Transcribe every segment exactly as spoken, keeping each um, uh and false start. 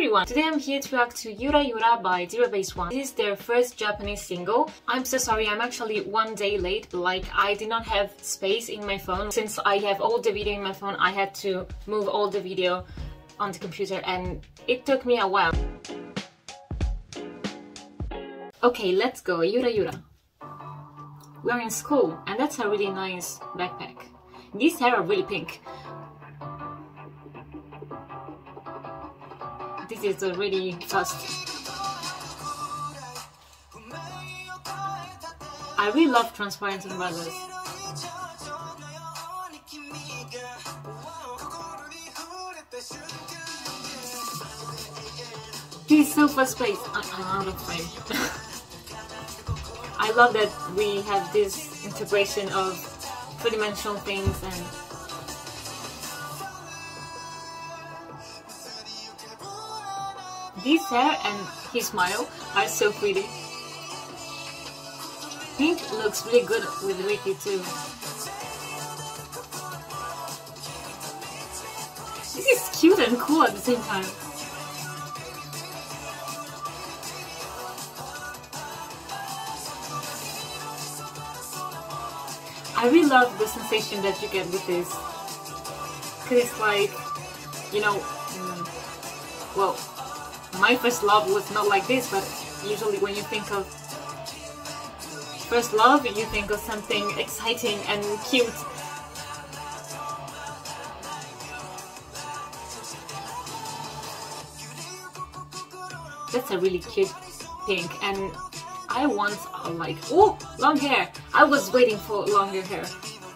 everyone! Today I'm here to react to Yura Yura by Zero Base One. This is their first Japanese single. I'm so sorry, I'm actually one day late, like I did not have space in my phone. Since I have all the video in my phone, I had to move all the video on the computer and it took me a while. Okay, let's go, Yura Yura. We are in school and that's a really nice backpack. These hair are really pink. This is a really fast. I really love transparent umbrellas. This is so fast-paced. I'm out of frame. I love that we have this integration of three-dimensional things and this hair and his smile are so pretty. Pink looks really good with Ricky too. This is cute and cool at the same time. I really love the sensation that you get with this. Cause it's like, you know, mm, well, my first love was not like this, but usually when you think of first love, you think of something exciting and cute. That's a really cute pink, and I want uh, like, oh, long hair. I was waiting for longer hair.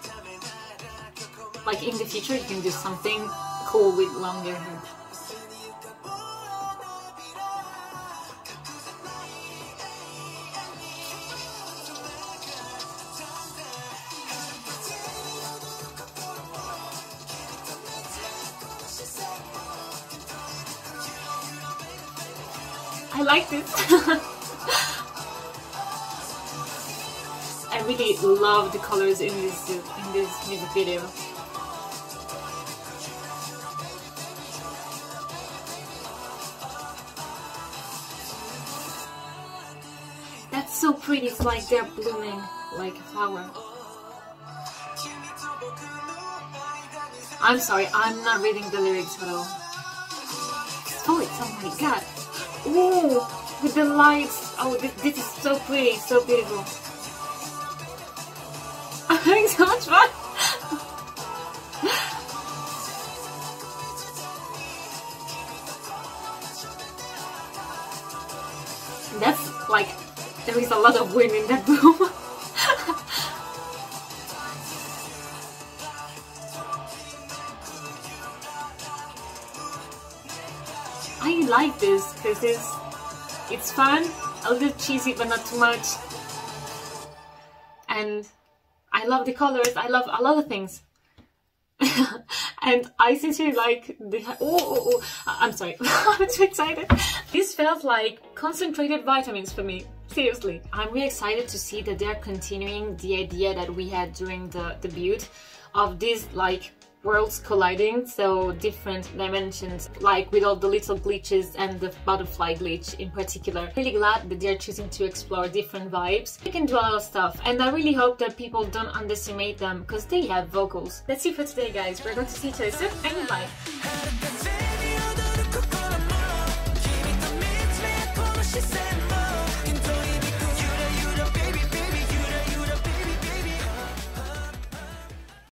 Like in the future, you can do something cool with longer hair. I like this. I really love the colors in this in this music video. That's so pretty. It's like they're blooming like a flower. I'm sorry, I'm not reading the lyrics at all. Oh, it's, oh my god. Ooh, with the lights. Oh, this, this is so pretty, so beautiful. I'm having so much fun. That's like, there is a lot of wind in that room. I like this because it's, it's fun, a little cheesy but not too much, and I love the colors, I love a lot of things. And I sincerely like the... Oh, oh, oh, I'm sorry, I'm too excited. This felt like concentrated vitamins for me, seriously. I'm really excited to see that they're continuing the idea that we had during the debut of these like worlds colliding, so different dimensions, like with all the little glitches and the butterfly glitch in particular. Really glad that they're choosing to explore different vibes. They can do a lot of stuff, and I really hope that people don't underestimate them because they have vocals. That's it for today, guys. We're going to see each other soon, and bye!